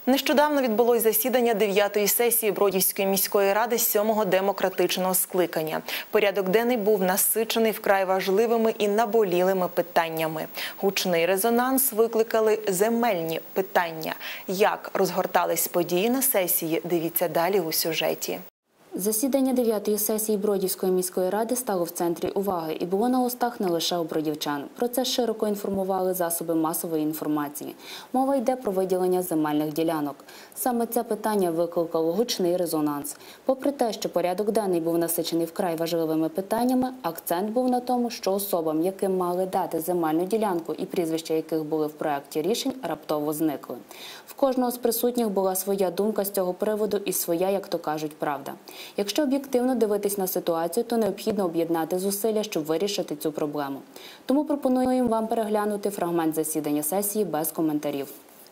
Нещодавно відбулось засідання 9-ї сесії Бродівської міської ради 7-го демократичного скликання. Порядок денний був насичений вкрай важливими і наболілими питаннями. Гучний резонанс викликали земельні питання. Як розгортались події на сесії, дивіться далі у сюжеті. Засідання 9-ї сесії Бродівської міської ради стало в центрі уваги і було на устах не лише у бродівчан. Про це широко інформували засоби масової інформації. Мова йде про виділення земельних ділянок. Саме це питання викликало гучний резонанс. Попри те, що порядок денний був насичений вкрай важливими питаннями, акцент був на тому, що особам, яким мали дати земельну ділянку і прізвища яких були в проєкті рішень, раптово зникли. В кожного з присутніх була своя думка з цього приводу і своя, як то кажуть, правда. Якщо об'єктивно дивитись на ситуацію, то необхідно об'єднати зусилля, щоб вирішити цю проблему. Тому пропонуємо вам переглянути фрагмент засідання сесії без коментарів.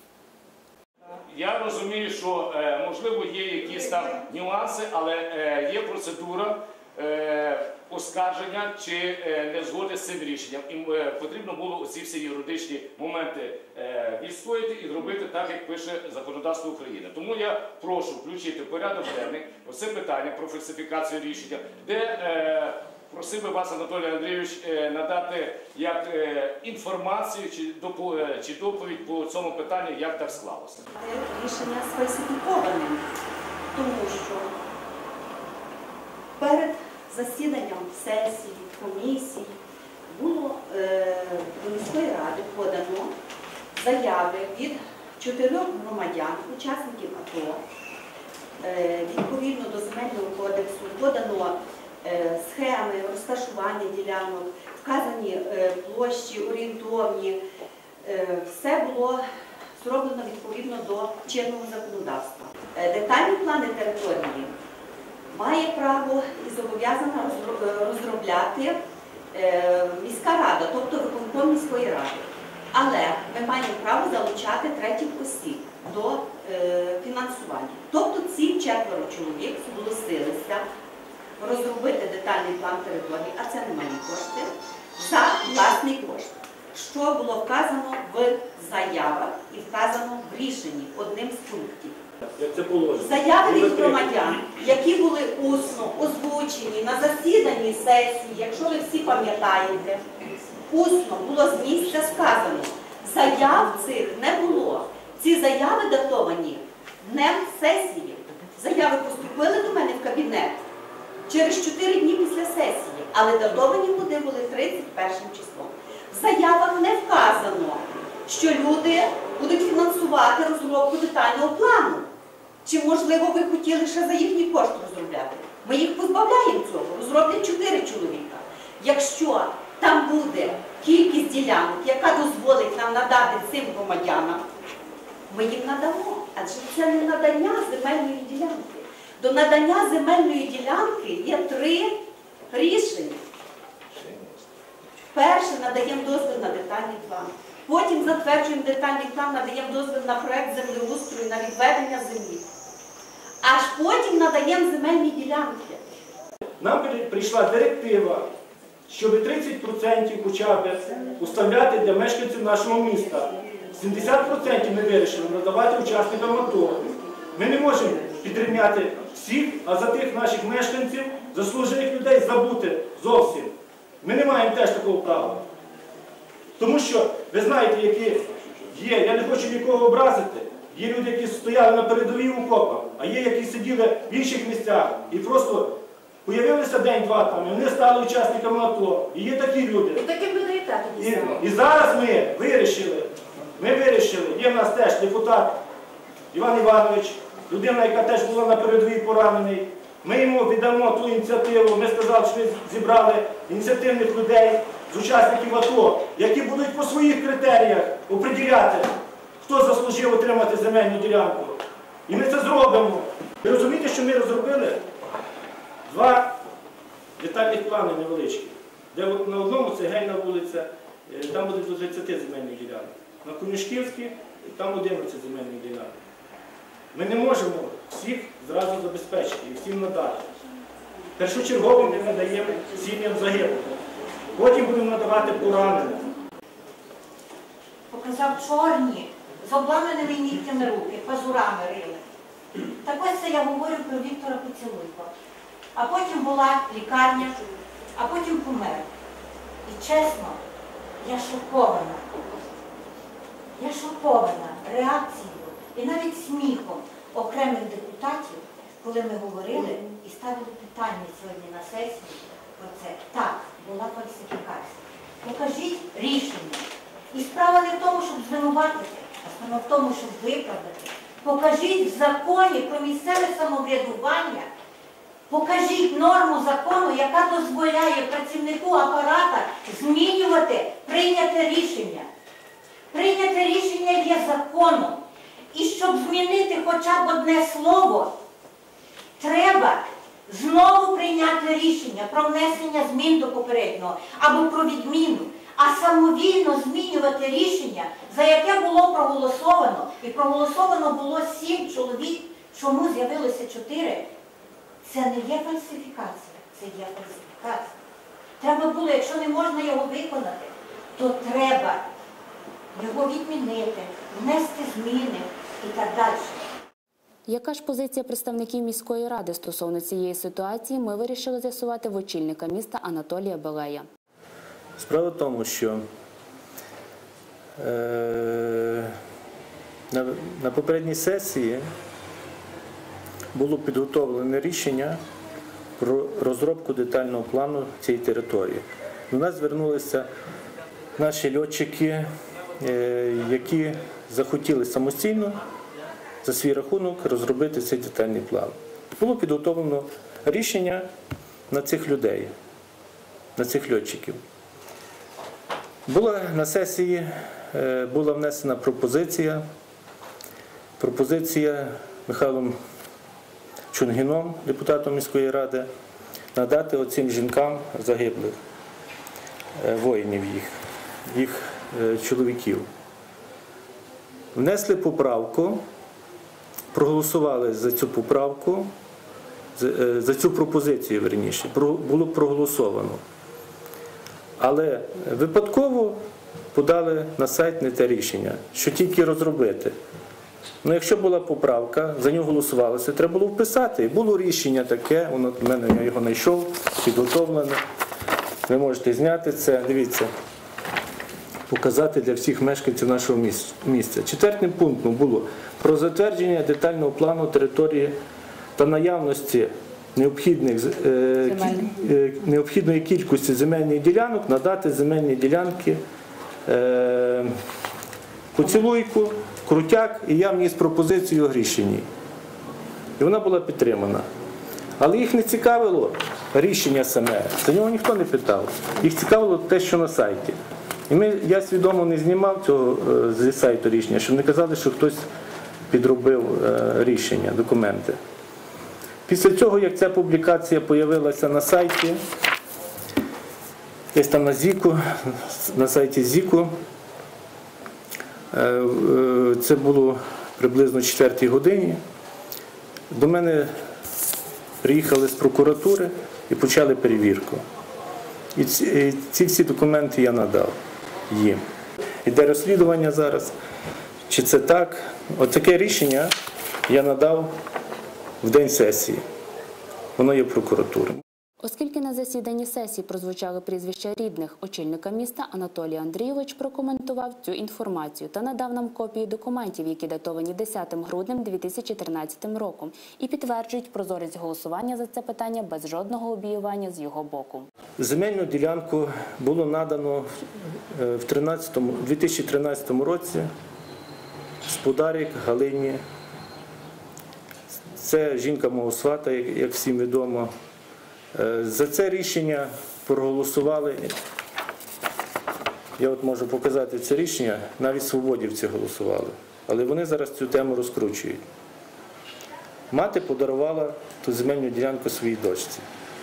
Я розумію, що, можливо, є якісь там нюанси, але є процедура оскарження чи незгоди з цим рішенням. І потрібно було ці всі юридичні моменти відстояти і зробити так, як пише законодавство України. Тому я прошу включити в порядок денний оце питання про фальсифікацію рішення, де просив би вас, Анатолій Андрійович, надати як інформацію чи доповідь по цьому питанню, як так склалося. Рішення сфальсифіковане, тому що перед засіданням сесії, комісії було до міської ради подано заяви від 4 громадян, учасників АТО, відповідно до Земельного кодексу, подано схеми розташування ділянок, вказані площі, орієнтовні. Все було зроблено відповідно до чинного законодавства. Детальні плани території має право і зобов'язана розробляти міська рада, тобто виконком міської ради. Але ми маємо право залучати третіх осіб до фінансування. Тобто ці 4 чоловік зголосилися розробити детальний план території, а це немалі кошти, за власний кошт. Що було вказано в заявах і вказано в рішенні одним з пунктів. Заяви від громадян, які були усно озвучені на засіданні сесії, якщо ви всі пам'ятаєте, усно було з місця сказано. Заяв цих не було. Ці заяви датовані днем сесії. Заяви поступили до мене в кабінет через 4 дні після сесії, але датовані вони були 31 числом. В заявах не вказано, що люди будуть фінансувати розробку детального плану. Чи, можливо, ви хотіли ще за їхній кошт розробляти? Ми їх позбавляємо цього, розроблять 4 чоловіка. Якщо там буде кількість ділянок, яка дозволить нам надати цим громадянам, ми їм надамо. Адже це не надання земельної ділянки. До надання земельної ділянки є 3 рішення. Перше, надаємо дозвіл на детальний план. Потім затверджуємо детальний план, надаємо дозвіл на проєкт землеустрою, на відведення землі. Аж потім надаємо земельні ділянки. Нам прийшла директива, щоб 30% хоча б уставляти для мешканців нашого міста. 70% ми вирішили надавати учасникам АТО. Ми не можемо підрівняти всіх, а за тих наших мешканців, заслужених людей забути зовсім. Ми не маємо теж такого права. Тому що, ви знаєте, які є, я не хочу нікого образити, є люди, які стояли на передовій окопах, а є, які сиділи в інших місцях і просто появилися день-два там, і вони стали учасниками АТО. І є такі люди. І таким люди і так І зараз ми вирішили, є в нас теж депутат Іван Іванович, людина, яка теж була на передовій поранений. Ми йому віддамо ту ініціативу, ми сказали, що ми зібрали ініціативних людей з учасників АТО, які будуть по своїх критеріях определяти, хто заслужив отримати земельну ділянку. І ми це зробимо. Ви розумієте, що ми розробили 2 детальних плани невеличкі, де на одному це Гельна вулиця, там буде до 30 земельних ділянок. На Конюшківській там 11 земельних ділянок. Ми не можемо всіх зразу забезпечити і всім надати. Першочергово ми надаємо сім'ям загиблих. Потім будемо надавати пораненим. Показав чорні з обламаними нігтями руки, пазурами рили. Так ось це я говорю про Віктора Поцілуйко. А потім була лікарня, а потім помер. І чесно, я шокована. Я шокована реакцією і навіть сміхом окремих депутатів, коли ми говорили і ставили питання сьогодні на сесії про це. Так, була фальсифікація. Покажіть рішення. І справа не в тому, щоб звинуватити, а справа в тому, щоб виправдати. Покажіть в законі про місцеве самоврядування, покажіть норму закону, яка дозволяє працівнику апарата змінювати прийняте рішення. Прийняте рішення є законом. І щоб змінити хоча б одне слово, треба знову прийняти рішення про внесення змін до попереднього або про відміну. А самовільно змінювати рішення, за яке було проголосовано, і проголосовано було 7 чоловік, чому з'явилося 4, це не є фальсифікація, це є фальсифікація. Треба було, якщо не можна його виконати, то треба його відмінити, внести зміни і так далі. Яка ж позиція представників міської ради стосовно цієї ситуації, ми вирішили з'ясувати в очільника міста Анатолія Белея. Справа в тому, що на попередній сесії було підготовлене рішення про розробку детального плану цієї території. До нас звернулися наші льотчики, які захотіли самостійно за свій рахунок розробити цей детальний план. Було підготовлено рішення на цих людей, на цих льотчиків. На сесії була внесена пропозиція Михайлом Чунгіном, депутатом міської ради, надати оцим жінкам загиблих воїнів їх чоловіків. Внесли поправку, проголосували за цю поправку, за цю пропозицію, верніше, було проголосовано. Але випадково подали на сайт не те рішення, що тільки розробити. Ну, якщо була поправка, за нього голосувалося, треба було вписати. І було рішення таке, воно в мене, я його знайшов, підготовлене. Ви можете зняти це, дивіться, показати для всіх мешканців нашого місця. 4-м пунктом було про затвердження детального плану території та наявності необхідної кількості земельних ділянок, надати земельні ділянки Поцілуйку, Крутяк, і я вніс пропозицію Грішиній. І вона була підтримана. Але їх не цікавило рішення саме, за нього ніхто не питав. Їх цікавило те, що на сайті. І я свідомо не знімав цього зі сайту рішення, щоб не казали, що хтось підробив рішення, документи. Після цього, як ця публікація з'явилася на сайті, десь там на сайті ЗІКу, це було приблизно 4-й годині, до мене приїхали з прокуратури і почали перевірку. І ці всі документи я надав їм. Іде розслідування зараз, чи це так. Отаке рішення я надав в день сесії. Воно є прокуратури. Оскільки на засіданні сесії прозвучали прізвища рідних, очільника міста Анатолій Андрійович прокоментував цю інформацію та надав нам копії документів, які датовані 10 грудня 2013 роком, і підтверджують прозорість голосування за це питання без жодного лобіювання з його боку. Земельну ділянку було надано в 2013 році Сподарік Галині. Це жінка мого свата, як всім відомо. За це рішення проголосували, я от можу показати це рішення, навіть свободівці голосували, але вони зараз цю тему розкручують. Мати подарувала ту земельну ділянку своїй дочці.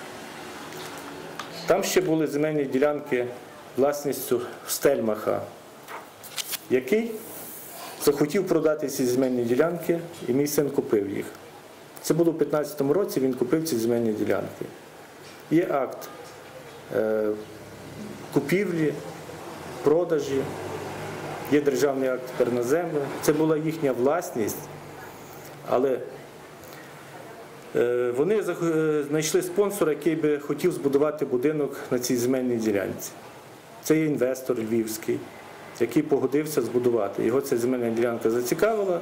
Там ще були земельні ділянки власністю Стельмаха, який захотів продати ці земельні ділянки, і мій син купив їх. Це було в 2015 році, він купив ці земельні ділянки. Є акт купівлі, продажі. є державний акт тепер на землю. Це була їхня власність, але вони знайшли спонсора, який би хотів збудувати будинок на цій земельній ділянці. Це є інвестор львівський, який погодився збудувати. Його ця земельна ділянка зацікавила.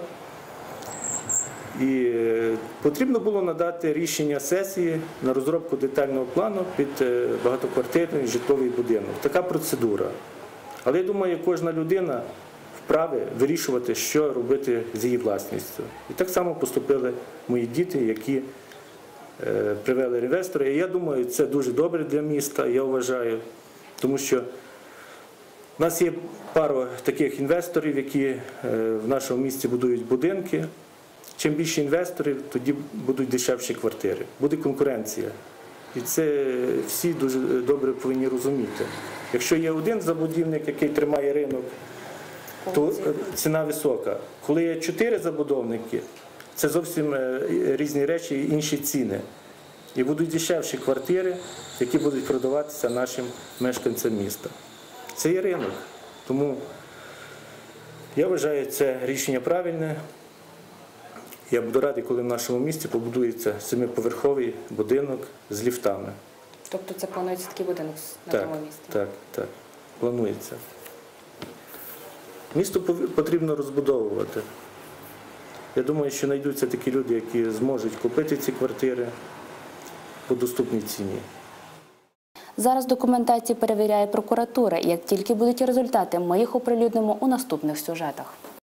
І потрібно було надати рішення сесії на розробку детального плану під багатоквартирний житловий будинок. Така процедура. Але я думаю, кожна людина вправі вирішувати, що робити з її власністю. І так само поступили мої діти, які привели інвестора. І я думаю, це дуже добре для міста, я вважаю, тому що в нас є пара таких інвесторів, які в нашому місті будують будинки. Чим більше інвесторів, тоді будуть дешевші квартири. Буде конкуренція. І це всі дуже добре повинні розуміти. Якщо є один забудівник, який тримає ринок, то ціна висока. Коли є 4 забудовники, це зовсім різні речі і інші ціни. І будуть дешевші квартири, які будуть продаватися нашим мешканцям міста. Це є ринок. Тому я вважаю, це рішення правильне. Я буду радий, коли в нашому місті побудується 7-поверховий будинок з ліфтами. Тобто це планується такий будинок на Так, тому місці? так, планується. Місто потрібно розбудовувати. Я думаю, що знайдуться такі люди, які зможуть купити ці квартири по доступній ціні. Зараз документацію перевіряє прокуратура. Як тільки будуть результати, ми їх оприлюднимо у наступних сюжетах.